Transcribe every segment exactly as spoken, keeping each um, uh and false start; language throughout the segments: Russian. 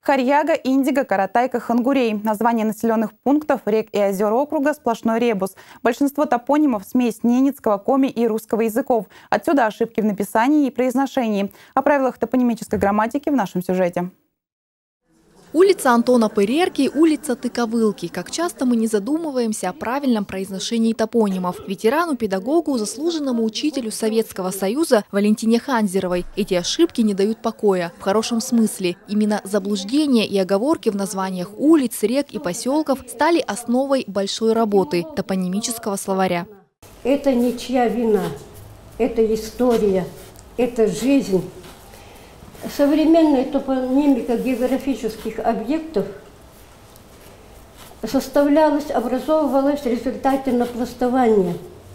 Харьяга, Индиго, Каратайка, Хангурей. Названия населенных пунктов, рек и озер округа – сплошной ребус. Большинство топонимов – смесь ненецкого, коми и русского языков. Отсюда ошибки в написании и произношении. О правилах топонимической грамматики в нашем сюжете. Улица Антона Пырерки, улица Тыковылки. Как часто мы не задумываемся о правильном произношении топонимов. Ветерану-педагогу, заслуженному учителю Советского Союза Валентине Ханзеровой эти ошибки не дают покоя. В хорошем смысле. Именно заблуждения и оговорки в названиях улиц, рек и поселков стали основой большой работы топонимического словаря. Это ничья вина, это история, это жизнь. Современная топонимика географических объектов составлялась, образовывалась в результате напластования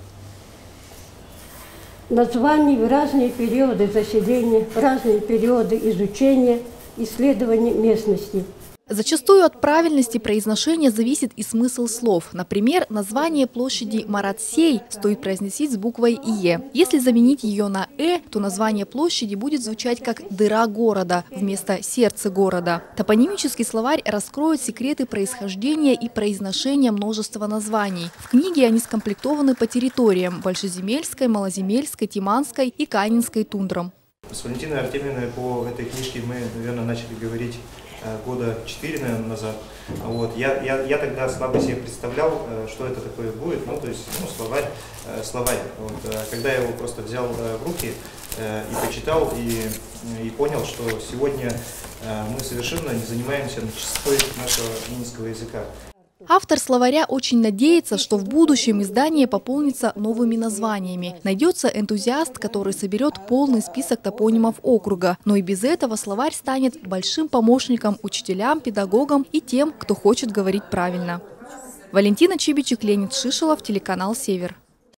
названий в разные периоды заселения, в разные периоды изучения, исследования местности. Зачастую от правильности произношения зависит и смысл слов. Например, название площади Маратсей стоит произносить с буквой «е». Если заменить ее на «э», то название площади будет звучать как «дыра города» вместо «сердце города». Топонимический словарь раскроет секреты происхождения и произношения множества названий. В книге они скомплектованы по территориям – Большеземельской, Малоземельской, Тиманской и Канинской тундрам. С Валентиной Артемьевной по этой книжке мы, наверное, начали говорить года четыре, наверное, назад. Вот. Я, я, я тогда слабо себе представлял, что это такое будет, ну, то есть, ну, словарь. словарь. Вот. Когда я его просто взял в руки и почитал, и, и понял, что сегодня мы совершенно не занимаемся чистотой нашего ненецкого языка. Автор словаря очень надеется, что в будущем издание пополнится новыми названиями. Найдется энтузиаст, который соберет полный список топонимов округа. Но и без этого словарь станет большим помощником учителям, педагогам и тем, кто хочет говорить правильно. Валентина Чибичек, Леонид Шишелов, телеканал «Север».